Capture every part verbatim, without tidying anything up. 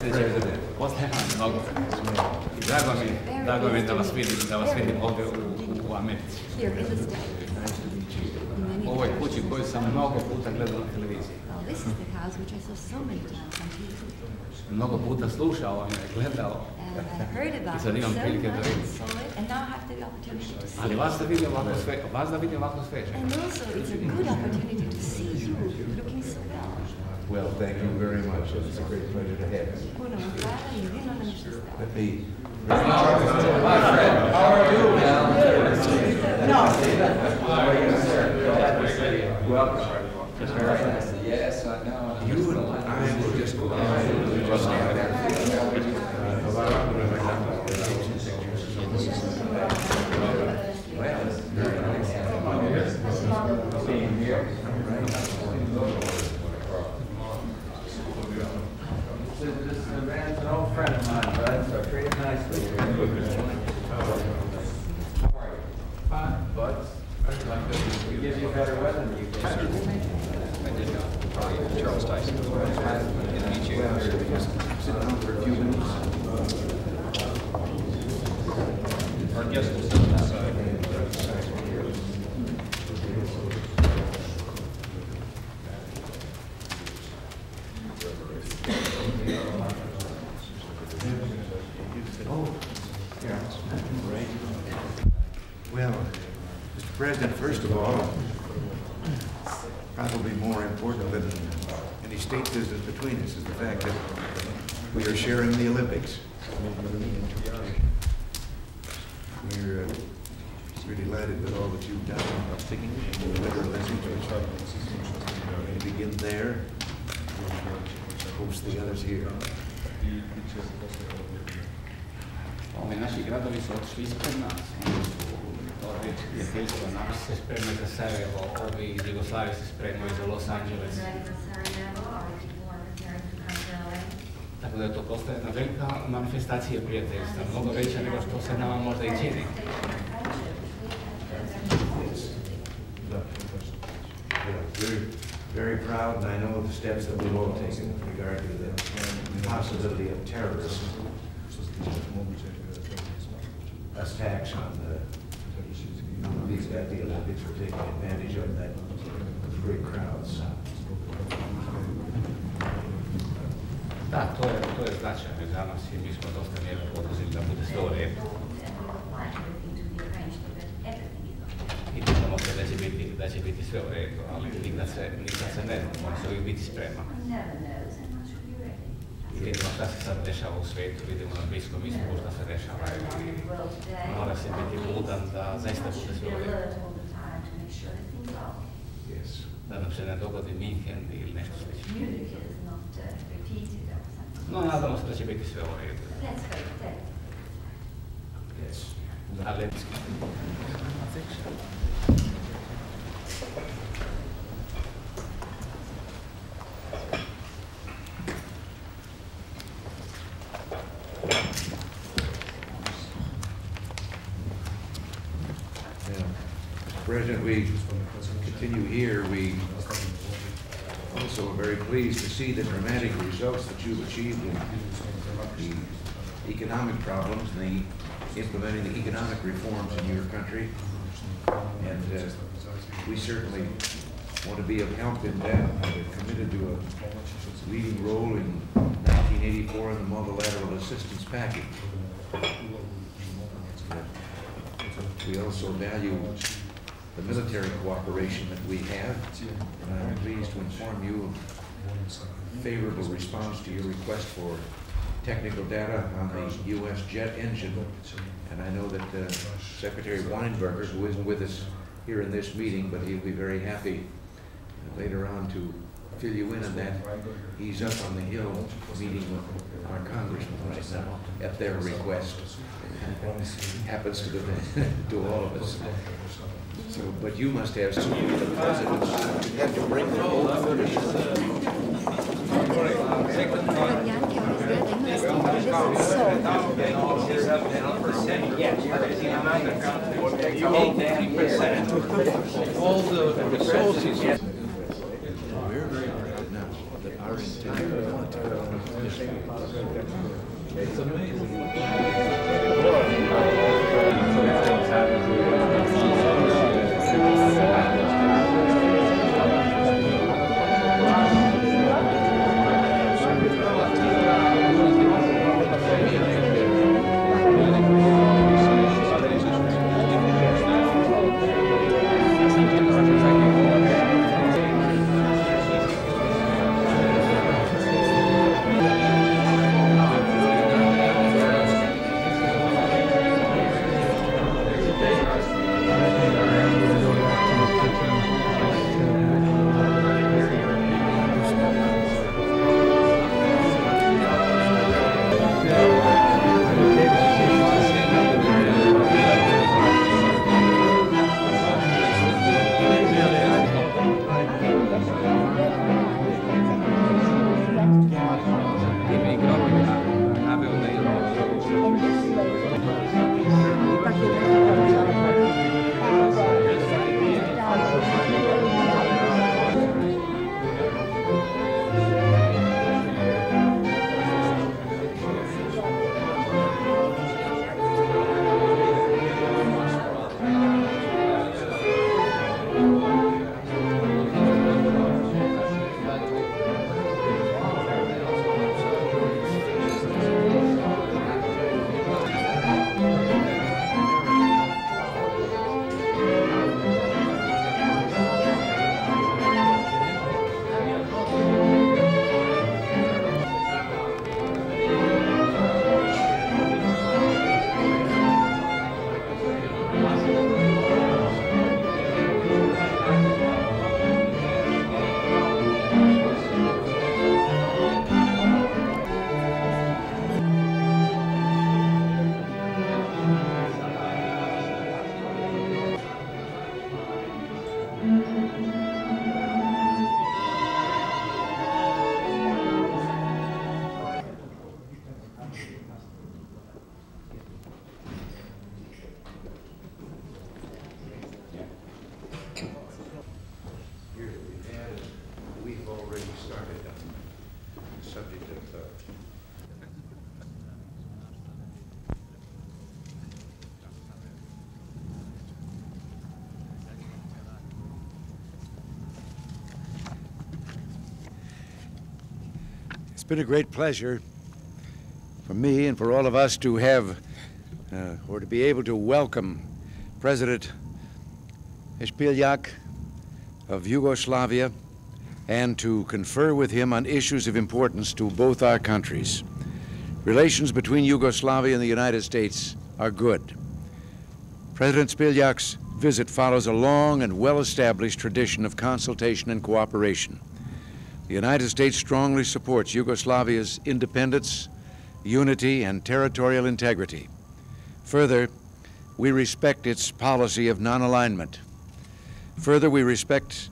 Poznajem mnogo. Drago mi, drago mi da vas vidim, da vas vidim ovdje u, u Americi. U ovoj kući koju sam mnogo puta gledao na televiziji. Mnogo puta slušao vam je, gledao. I sad imam prilike da vidim. Ali vas da vidim ovako sve, vas da vidim ovako sveže. Well, thank you very much. It's a great pleasure to have you. Let me... My friend, how are you? No. Welcome. Yes, I know. You and I will just go on. Just well, very nice. Same here. This is a man's an old friend of mine, bud, so treat him nicely. How are you? Fine, bud. We give you better weather than you get. I did know. Charles Tyson. Nice to meet you. Sit down for a few minutes. Our guest will sit inside. Well, Mister President, first of all, probably more important than any state business between us is the fact that we are sharing the Olympics. We're uh, really delighted with all that you've done in the Winter Olympics. We begin there, host the others here. Ovi naši gradovi su otišli ispred nas. To je prijateljstvo nas se sprema za Sarajevo, ovi iz Jugoslavije se spremaju za Los Angeles. Tako da je to postaje jedna velika manifestacija prijateljstva, mnogo veća nego što se nama možda i čini. We're very proud, and I know the steps that we've all taken with regard to the possibility of terrorism. Attacks on the, these at the Olympics are taking advantage of that great crowds. Da, to je, to je značajno za nas i mi smo dosta mjera poduzeli da bude sve u redu. I pitamo se da će biti, da će biti sve u redu, ali nikad se, nikad se ne zna, mora se uvijek biti spreman. I vidimo šta se sad dešava u svijetu, vidimo na Bliskom istoku šta se dešava i mora se biti budan da zaista bude sve u redu. Da nam se ne dogodi Minhen ili nešto slično. No, nadamo se da će biti sve u redu. Ali... President, we continue here. We also are very pleased to see the dramatic results that you've achieved in the economic problems and the implementing the economic reforms in your country. And uh, we certainly want to be of help in that. We're committed to a leading role in nineteen eighty-four in the multilateral assistance package. We also value the military cooperation that we have, and I'm pleased to inform you of a favorable response to your request for technical data on the U S jet engine. And I know that uh, Secretary Weinberger, who isn't with us here in this meeting, but he'll be very happy uh, later on to fill you in on that. He's up on the Hill meeting with our congressman right now at their request. Happens to, to all of us. So, but you must have some of the presidents. You have to bring the whole footage. All the resources. We're very proud now that our intent It's amazing. It's been a great pleasure for me and for all of us to have, uh, or to be able to welcome President Spiljak of Yugoslavia and to confer with him on issues of importance to both our countries. Relations between Yugoslavia and the United States are good. President Spiljak's visit follows a long and well-established tradition of consultation and cooperation. The United States strongly supports Yugoslavia's independence, unity, and territorial integrity. Further, we respect its policy of non-alignment. Further, we respect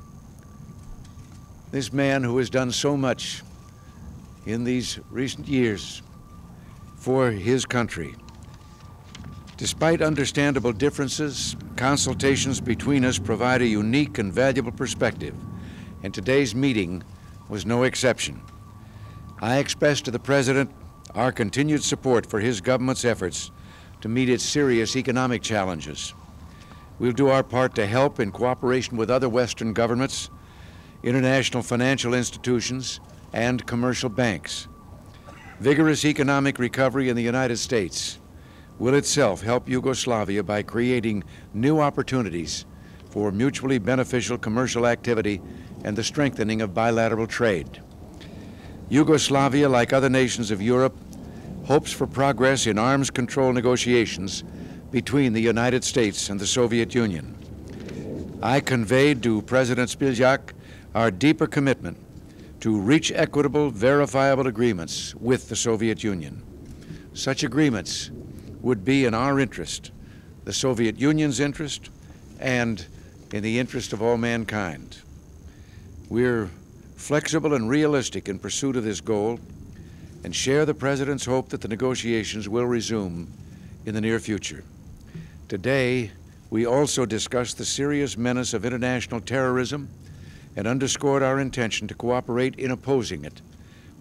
this man who has done so much in these recent years for his country. Despite understandable differences, consultations between us provide a unique and valuable perspective, and today's meeting was no exception. I express to the President our continued support for his government's efforts to meet its serious economic challenges. We'll do our part to help in cooperation with other Western governments, international financial institutions, and commercial banks. Vigorous economic recovery in the United States will itself help Yugoslavia by creating new opportunities for mutually beneficial commercial activity and the strengthening of bilateral trade. Yugoslavia, like other nations of Europe, hopes for progress in arms control negotiations between the United States and the Soviet Union. I conveyed to President Spiljak our deeper commitment to reach equitable, verifiable agreements with the Soviet Union. Such agreements would be in our interest, the Soviet Union's interest, and in the interest of all mankind. We're flexible and realistic in pursuit of this goal and share the President's hope that the negotiations will resume in the near future. Today, we also discussed the serious menace of international terrorism and underscored our intention to cooperate in opposing it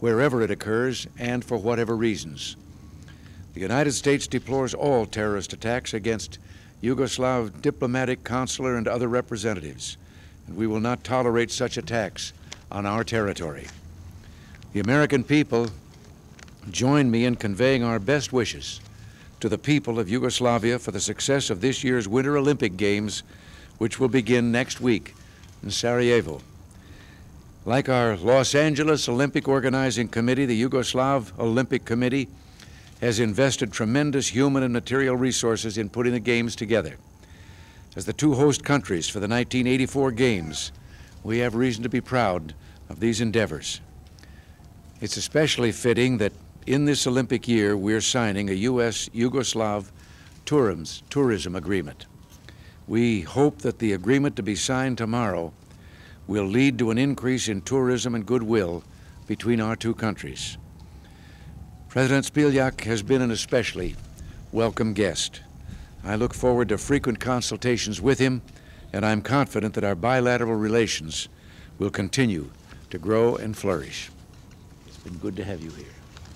wherever it occurs and for whatever reasons. The United States deplores all terrorist attacks against Yugoslav diplomatic, consular, and other representatives, and we will not tolerate such attacks on our territory. The American people join me in conveying our best wishes to the people of Yugoslavia for the success of this year's Winter Olympic Games, which will begin next week in Sarajevo. Like our Los Angeles Olympic Organizing Committee, the Yugoslav Olympic Committee has invested tremendous human and material resources in putting the Games together. As the two host countries for the nineteen eighty-four Games, we have reason to be proud of these endeavors. It's especially fitting that in this Olympic year, we're signing a U S Yugoslav tourism, tourism agreement. We hope that the agreement to be signed tomorrow will lead to an increase in tourism and goodwill between our two countries. President Spiljak has been an especially welcome guest. I look forward to frequent consultations with him, and I'm confident that our bilateral relations will continue to grow and flourish. It's been good to have you here.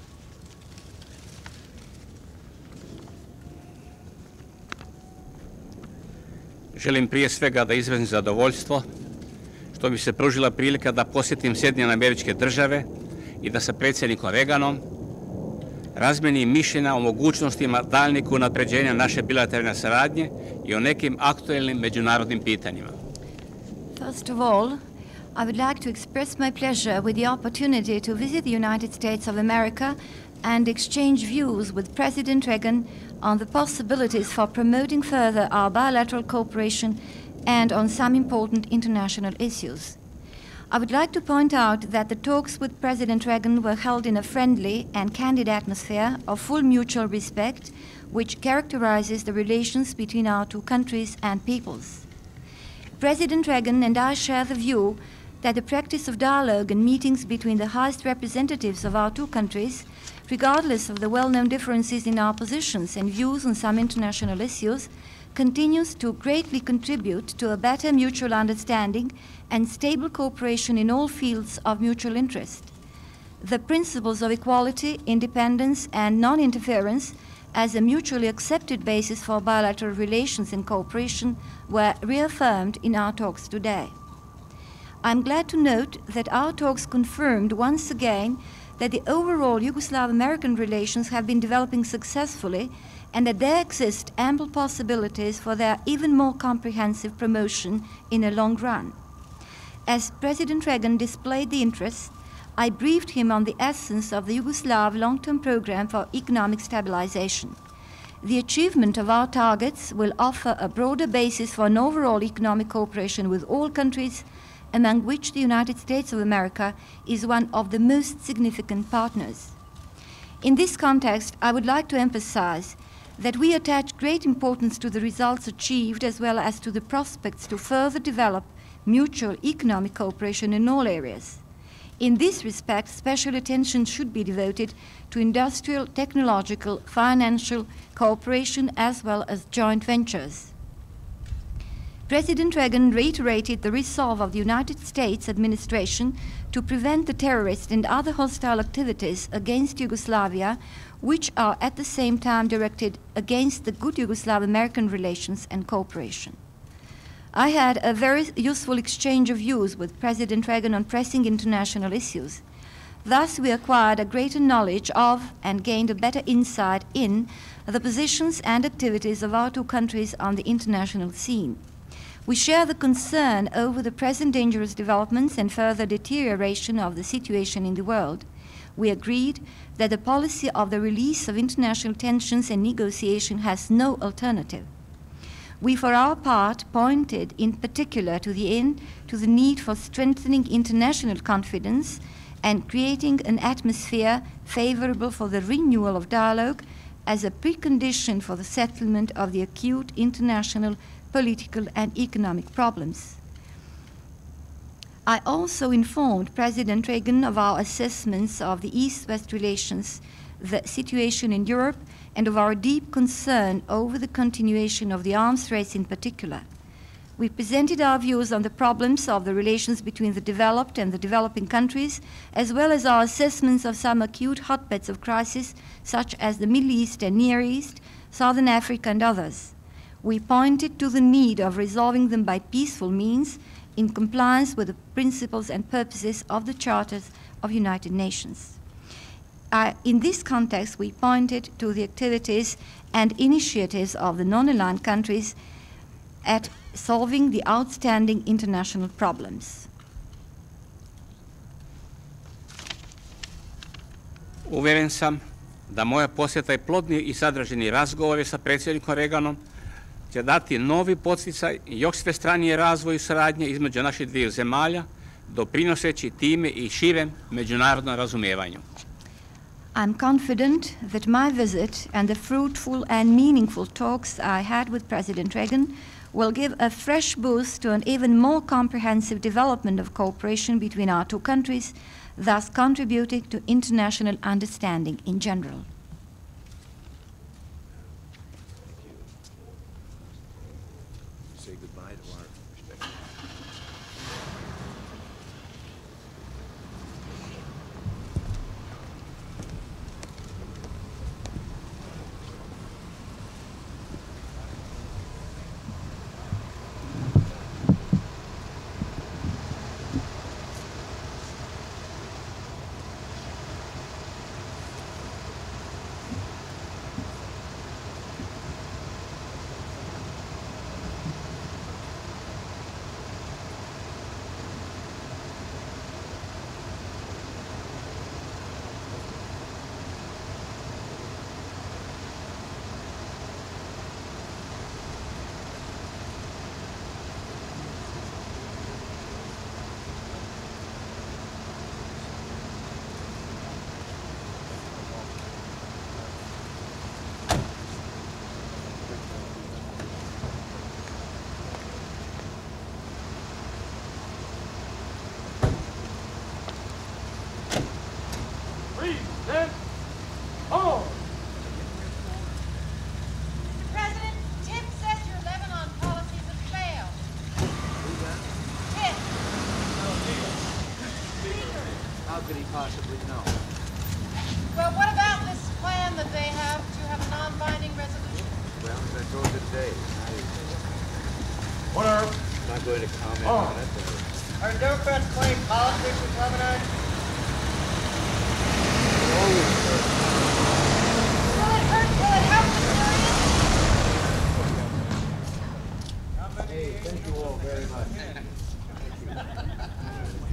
Želim prije svega da izrazim zadovoljstvo što mi se pružila prilika da posjetim Sjedinjene Američke Države i da sa predsjednikom Reaganom razmjenim mišljenja o mogućnostima daljnjeg unapređenja naše bilateralne saradnje i o nekim aktualnim međunarodnim pitanjima. First of all, I would like to express my pleasure with the opportunity to visit the United States of America and exchange views with President Reagan on the possibilities for promoting further our bilateral cooperation and on some important international issues. I would like to point out that the talks with President Reagan were held in a friendly and candid atmosphere of full mutual respect, which characterizes the relations between our two countries and peoples. President Reagan and I share the view that the practice of dialogue and meetings between the highest representatives of our two countries, regardless of the well-known differences in our positions and views on some international issues, continues to greatly contribute to a better mutual understanding and stable cooperation in all fields of mutual interest. The principles of equality, independence, and non-interference as a mutually accepted basis for bilateral relations and cooperation were reaffirmed in our talks today. I'm glad to note that our talks confirmed once again that the overall Yugoslav-American relations have been developing successfully and that there exist ample possibilities for their even more comprehensive promotion in a long run. As President Reagan displayed the interest, I briefed him on the essence of the Yugoslav long-term program for economic stabilization. The achievement of our targets will offer a broader basis for an overall economic cooperation with all countries, among which the United States of America is one of the most significant partners. In this context, I would like to emphasize that we attach great importance to the results achieved as well as to the prospects to further develop mutual economic cooperation in all areas. In this respect, special attention should be devoted to industrial, technological, financial cooperation as well as joint ventures. President Reagan reiterated the resolve of the United States administration to prevent the terrorist and other hostile activities against Yugoslavia, which are at the same time directed against the good Yugoslav-American relations and cooperation. I had a very useful exchange of views with President Reagan on pressing international issues. Thus, we acquired a greater knowledge of and gained a better insight in the positions and activities of our two countries on the international scene. We share the concern over the present dangerous developments and further deterioration of the situation in the world. We agreed that the policy of the release of international tensions and negotiation has no alternative. We, for our part, pointed in particular to the end to the need for strengthening international confidence and creating an atmosphere favorable for the renewal of dialogue as a precondition for the settlement of the acute international political and economic problems. I also informed President Reagan of our assessments of the East-West relations, the situation in Europe, and of our deep concern over the continuation of the arms race in particular. We presented our views on the problems of the relations between the developed and the developing countries, as well as our assessments of some acute hotbeds of crisis, such as the Middle East and Near East, Southern Africa, and others. We pointed to the need of resolving them by peaceful means in compliance with the principles and purposes of the Charters of United Nations. Uh, in this context, we pointed to the activities and initiatives of the non-aligned countries at solving the outstanding international problems. Uveren sam da moja posjeta i plodni i sadrženi razgovori sa predsjednikom Reaganom će dati novi podsticaj i još svestranije razvoju saradnje između naših dviju zemalja, doprinoseći time i širem međunarodnom razumijevanju. I'm confident that my visit and the fruitful and meaningful talks I had with President Reagan will give a fresh boost to an even more comprehensive development of cooperation between our two countries, thus contributing to international understanding in general. Say goodbye to our respected. Possibly no. Well, what about this plan that they have to have a non-binding resolution? Well, as I told you today, What are? I'm not going to comment Oh. on it. But Are Democrats playing politics with Lebanon? Will it hurt? Will it help the Syrians? hey, thank you all very much.